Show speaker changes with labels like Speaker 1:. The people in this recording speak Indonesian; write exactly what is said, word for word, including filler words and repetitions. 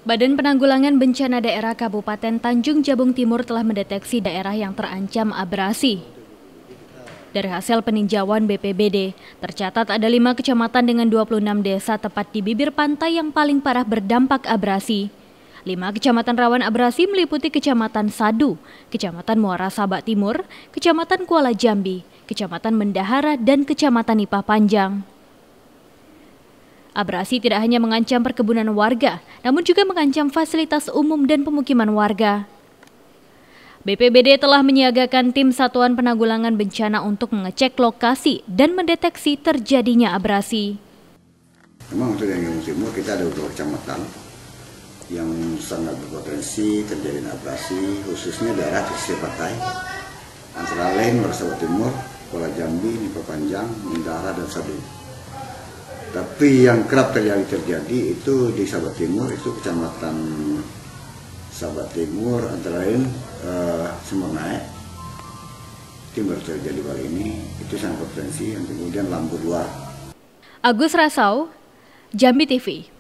Speaker 1: Badan Penanggulangan Bencana Daerah Kabupaten Tanjung Jabung Timur telah mendeteksi daerah yang terancam abrasi. Dari hasil peninjauan B P B D, tercatat ada lima kecamatan dengan dua puluh enam desa tepat di bibir pantai yang paling parah berdampak abrasi. Lima kecamatan rawan abrasi meliputi Kecamatan Sadu, Kecamatan Muara Sabak Timur, Kecamatan Kuala Jambi, Kecamatan Mendahara, dan Kecamatan Nipah Panjang. Abrasi tidak hanya mengancam perkebunan warga, namun juga mengancam fasilitas umum dan pemukiman warga. B P B D telah menyiagakan tim Satuan Penanggulangan Bencana untuk mengecek lokasi dan mendeteksi terjadinya abrasi.
Speaker 2: Memang untuk yang Jabung Timur kita ada beberapa kecamatan yang sangat berpotensi terjadi abrasi, khususnya daerah pesisir pantai, antara lain Muara Sabak Timur, Kuala Jambi, Nipah Panjang, Mendahara, dan Sadu. Tapi yang kerap terjadi terjadi itu di Sabak Timur, itu kecamatan Sabak Timur, antara lain uh, Sumber Naik, itu baru terjadi kali ini, itu sangat berpotensi, yang kemudian Lampu Luar.
Speaker 1: Agus Rasau, Jambi T V.